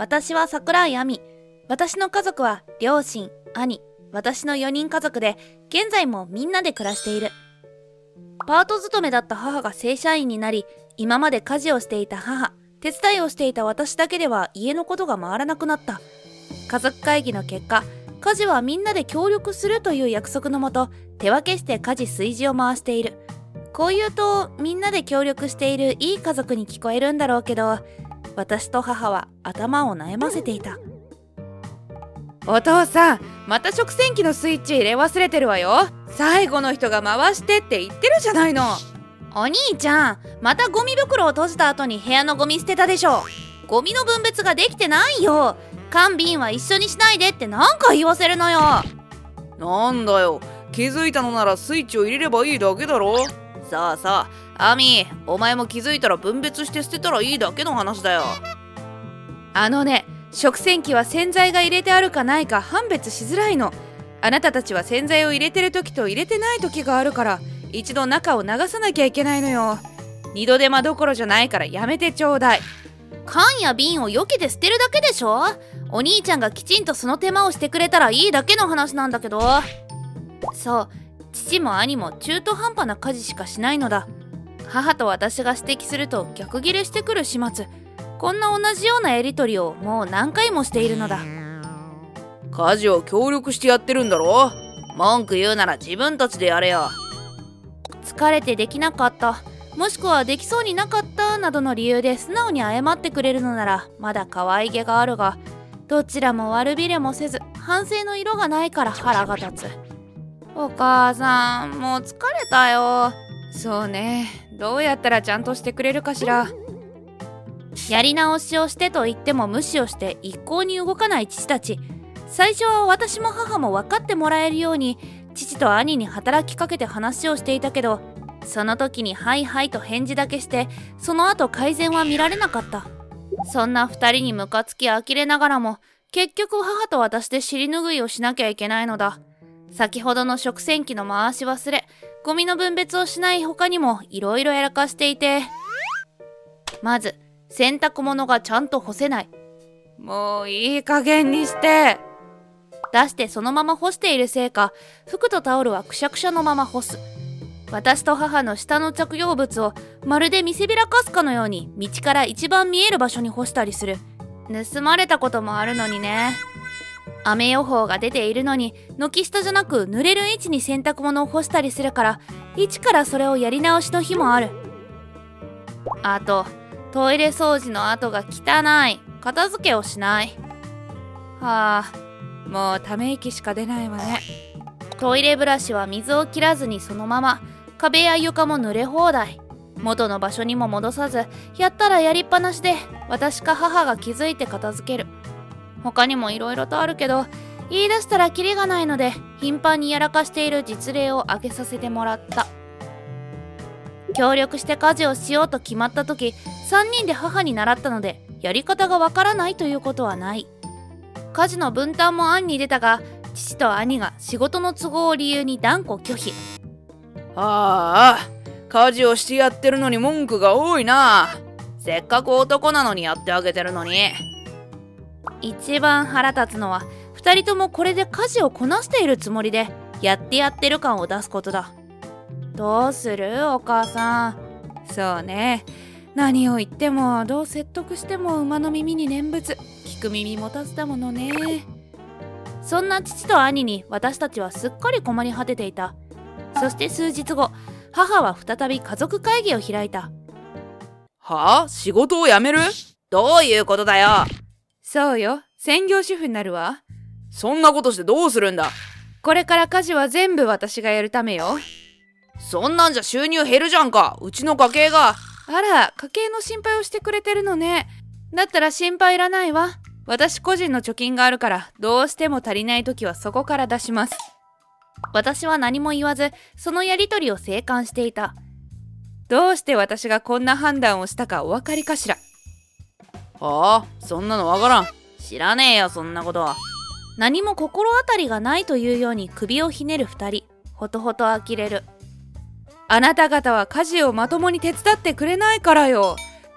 私は桜井亜美。私の家族は両親、兄、私の4人家族で、現在もみんなで暮らしている。パート勤めだった母が正社員になり、今まで家事をしていた母、手伝いをしていた私だけでは家のことが回らなくなった。家族会議の結果、家事はみんなで協力するという約束のもと、手分けして家事炊事を回している。こう言うと、みんなで協力しているいい家族に聞こえるんだろうけど、私と母は頭を悩ませていた。 お父さん、また食洗機のスイッチ入れ忘れてるわよ。最後の人が回してって言ってるじゃないの。 お兄ちゃん、またゴミ袋を閉じた後に部屋のゴミ捨てたでしょ。ゴミの分別ができてないよ。缶瓶は一緒にしないでって何回言わせるのよ。 なんだよ、気づいたのならスイッチを入れればいいだけだろ。さあさあ、アミ、お前も気づいたら分別して捨てたらいいだけの話だよ。 食洗機は洗剤が入れてあるかないか判別しづらいの。あなたたちは洗剤を入れてる時と入れてない時があるから、一度中を流さなきゃいけないのよ。二度手間どころじゃないからやめてちょうだい。 缶や瓶を避けて捨てるだけでしょ。お兄ちゃんがきちんとその手間をしてくれたらいいだけの話なんだけど。そう、父も兄も中途半端な家事しかしないのだ。母と私が指摘すると逆ギレしてくる始末。こんな同じようなやりとりをもう何回もしているのだ。 家事を協力してやってるんだろ。文句言うなら自分たちでやれよ。 疲れてできなかった、もしくはできそうになかったなどの理由で素直に謝ってくれるのならまだ可愛げがあるが、どちらも悪びれもせず反省の色がないから腹が立つ。お母さん、もう疲れたよ。 そうね、どうやったらちゃんとしてくれるかしら。 やり直しをしてと言っても無視をして一向に動かない父たち。最初は私も母も分かってもらえるように父と兄に働きかけて話をしていたけど、その時にはいはいと返事だけして、その後改善は見られなかった。そんな2人にムカつき呆れながらも、結局母と私で尻拭いをしなきゃいけないのだ。先ほどの食洗機の回し忘れ、ゴミの分別をしない他にもいろいろやらかしていて、まず洗濯物がちゃんと干せない。 もういい加減にして。 出してそのまま干しているせいか、服とタオルはくしゃくしゃのまま干す。私と母の下の着用物をまるで見せびらかすかのように道から一番見える場所に干したりする。盗まれたこともあるのにね。雨予報が出ているのに軒下じゃなく濡れる位置に洗濯物を干したりするから、一からそれをやり直しの日もある。あとトイレ掃除の後が汚い。片付けをしない。 はあ、もうため息しか出ないわね。 トイレブラシは水を切らずにそのまま、壁や床も濡れ放題。元の場所にも戻さず、やったらやりっぱなしで、私か母が気づいて片付ける。他にもいろいろとあるけど、言い出したらキリがないので、頻繁にやらかしている実例を挙げさせてもらった。協力して家事をしようと決まった時、3人で母に習ったので、やり方がわからないということはない。家事の分担も案に出たが、父と兄が仕事の都合を理由に断固拒否。 ああ、家事をしてやってるのに文句が多いな。せっかく男なのにやってあげてるのに。 一番腹立つのは、2人ともこれで家事をこなしているつもりで、やってる感を出すことだ。どうするお母さん。 そうね、何を言ってもどう説得しても馬の耳に念仏、聞く耳持たずだものね。 そんな父と兄に私たちはすっかり困り果てていた。そして数日後、母は再び家族会議を開いた。 はあ？仕事を辞める？どういうことだよ。 そうよ、専業主婦になるわ。 そんなことしてどうするんだ。 これから家事は全部私がやるためよ。 そんなんじゃ収入減るじゃんか。うちの家計が。 あら、家計の心配をしてくれてるのね。だったら心配いらないわ。私個人の貯金があるから、どうしても足りない時はそこから出します。 私は何も言わず、そのやりとりを静観していた。 どうして私がこんな判断をしたかお分かりかしら。 はあ、そんなのわからん。知らねえよ、そんなことは。 何も心当たりがないというように首をひねる2人。ほとほと呆れる。 あなた方は家事をまともに手伝ってくれないからよ。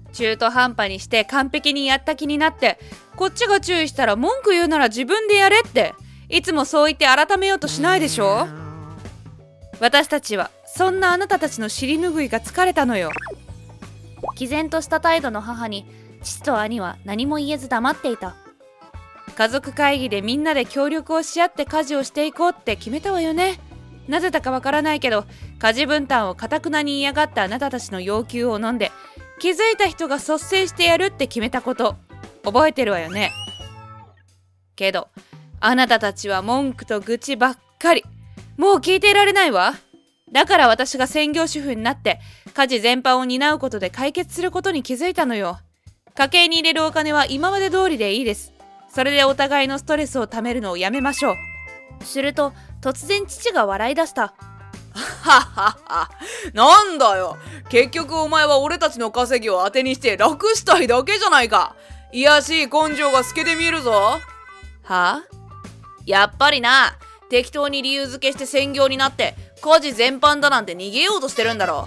中途半端にして完璧にやった気になって、こっちが注意したら文句言うなら自分でやれって、いつもそう言って改めようとしないでしょ。私たちはそんなあなたたちの尻拭いが疲れたのよ。 毅然とした態度の母に父と兄は何も言えず黙っていた。 家族会議でみんなで協力をし合って家事をしていこうって決めたわよね。なぜだかわからないけど、家事分担を頑なに嫌がったあなたたちの要求を飲んで、気づいた人が率先してやるって決めたこと、覚えてるわよね。けど、あなたたちは文句と愚痴ばっかり。もう聞いていられないわ。だから私が専業主婦になって、家事全般を担うことで解決することに気づいたのよ。家計に入れるお金は今まで通りでいいです。それでお互いのストレスをためるのをやめましょう。 すると突然父が笑い出した。 はっはっは。なんだよ。結局お前は俺たちの稼ぎを当てにして楽したいだけじゃないか。卑しい根性が透けて見えるぞ。 はあ？ やっぱりな。適当に理由付けして専業になって家事全般だなんて逃げようとしてるんだろ。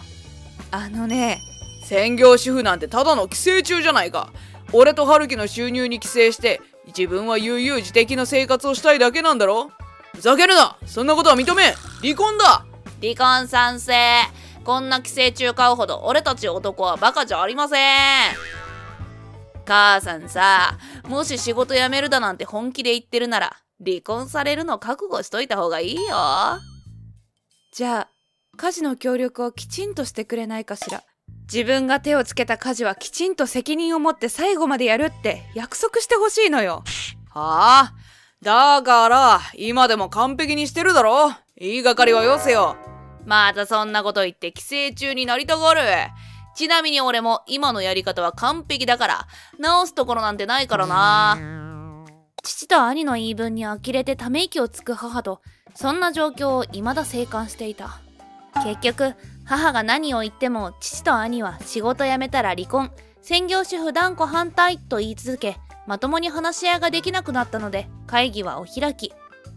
専業主婦なんてただの寄生虫じゃないか。俺と春樹の収入に寄生して自分は悠々自適な生活をしたいだけなんだろ。ふざけるな。そんなことは認めん。離婚だ。離婚賛成。こんな寄生虫買うほど俺たち男はバカじゃありません。母さんさ、もし仕事辞めるだなんて本気で言ってるなら離婚されるの覚悟しといた方がいいよ。 じゃあ家事の協力をきちんとしてくれないかしら。自分が手をつけた家事はきちんと責任を持って最後までやるって約束してほしいのよ。 はあ？だから今でも完璧にしてるだろ。言いがかりはよせよ。またそんなこと言って寄生虫になりたがる。ちなみに俺も今のやり方は完璧だから直すところなんてないからな。 父と兄の言い分に呆れてため息をつく母と、そんな状況を未だ静観していた。結局母が何を言っても父と兄は仕事辞めたら離婚、専業主婦断固反対と言い続け、まともに話し合いができなくなったので会議はお開き。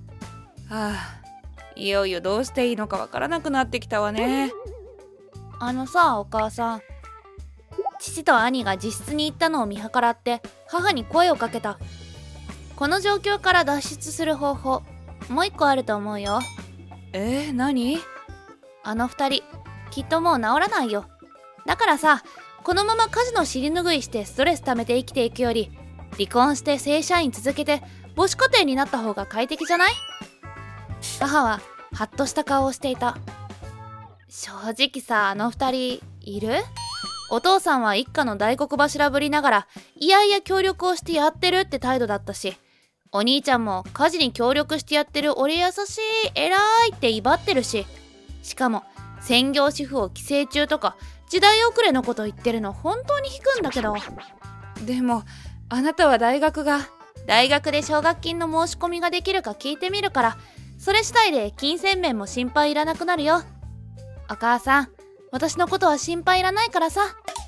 いよいよどうしていいのかわからなくなってきたわね。 お母さん。父と兄が自室に行ったのを見計らって母に声をかけた。この状況から脱出する方法、もう一個あると思うよ。 何？ あの二人、きっともう治らないよ。だからさ、このまま家事の尻拭いしてストレス溜めて生きていくより、離婚して正社員続けて母子家庭になった方が快適じゃない？母はハッとした顔をしていた。正直さ、あの二人いる？お父さんは一家の大黒柱ぶりながらいやいや協力をしてやってるって態度だったし、お兄ちゃんも家事に協力してやってる俺優しい偉いって威張ってるし、しかも専業主婦を寄生虫とか時代遅れのこと言ってるの本当に引くんだけど。 でもあなたは大学で奨学金の申し込みができるか聞いてみるから、それ次第で金銭面も心配いらなくなるよ。お母さん、私のことは心配いらないからさ。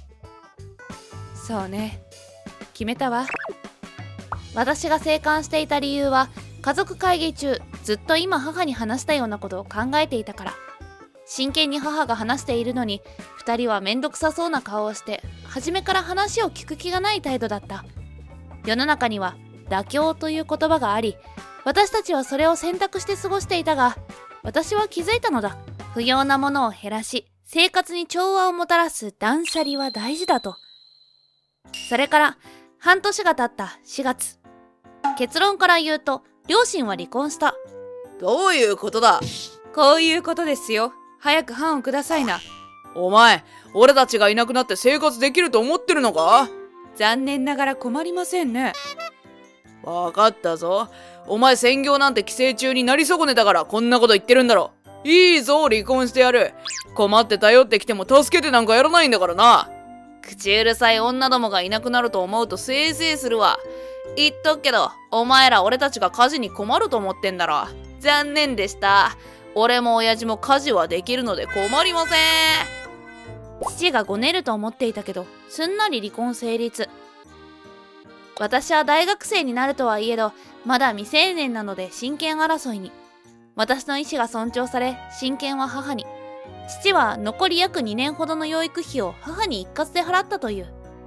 そうね、決めたわ。 私が静観していた理由は、家族会議中ずっと今母に話したようなことを考えていたから。真剣に母が話しているのに、2人はめんどくさそうな顔をして初めから話を聞く気がない態度だった。世の中には妥協という言葉があり、私たちはそれを選択して過ごしていたが、私は気づいたのだ。不要なものを減らし、生活に調和をもたらす断捨離は大事だと。それから半年が経った4月。結論から言うと、両親は離婚した。 どういうことだ？ こういうことですよ。早く判をくださいな。 お前、俺たちがいなくなって生活できると思ってるのか？ 残念ながら困りませんね。 わかったぞ。お前専業なんて寄生虫になり損ねたからこんなこと言ってるんだろ。いいぞ、離婚してやる。困って頼ってきても助けてなんかやらないんだからな。口うるさい女どもがいなくなると思うとせいせいするわ。言っとくけど、お前ら俺たちが家事に困ると思ってんだろ。残念でした。俺も親父も家事はできるので困りません。 父がごねると思っていたけど、すんなり離婚成立。私は大学生になるとはいえど、まだ未成年なので親権争いに。私の意思が尊重され、親権は母に。父は残り約2年ほどの養育費を母に一括で払ったという。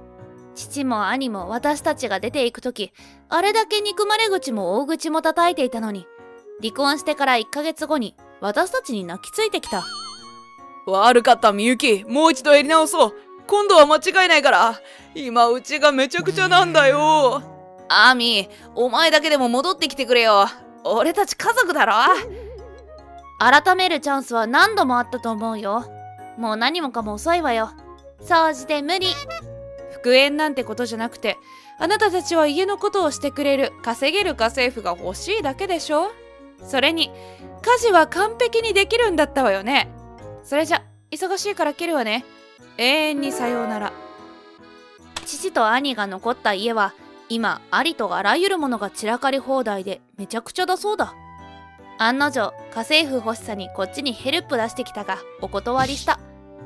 父も兄も私たちが出ていくとき、あれだけ憎まれ口も大口も叩いていたのに、離婚してから1ヶ月後に私たちに泣きついてきた。 悪かったみゆき、もう一度やり直そう。今度は間違いないから。今うちがめちゃくちゃなんだよ。 アミ、お前だけでも戻ってきてくれよ。俺たち家族だろ。 改めるチャンスは何度もあったと思うよ。もう何もかも遅いわよ。総じて無理。 復縁なんてことじゃなくて、あなたたちは家のことをしてくれる稼げる家政婦が欲しいだけでしょ。それに家事は完璧にできるんだったわよね。それじゃ忙しいから切るわね。永遠にさようなら。 父と兄が残った家は今ありとあらゆるものが散らかり放題でめちゃくちゃだそうだ。案の定家政婦欲しさにこっちにヘルプ出してきたがお断りした。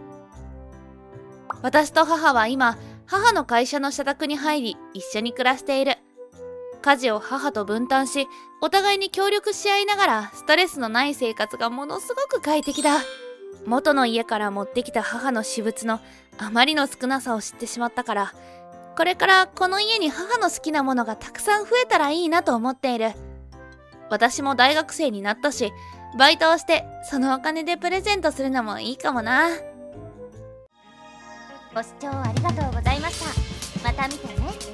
私と母は今母の会社の社宅に入り一緒に暮らしている。家事を母と分担しお互いに協力し合いながらストレスのない生活がものすごく快適だ。元の家から持ってきた母の私物のあまりの少なさを知ってしまったから、これからこの家に母の好きなものがたくさん増えたらいいなと思っている。私も大学生になったし、バイトをしてそのお金でプレゼントするのもいいかもな。 ご視聴ありがとうございました。また見てね。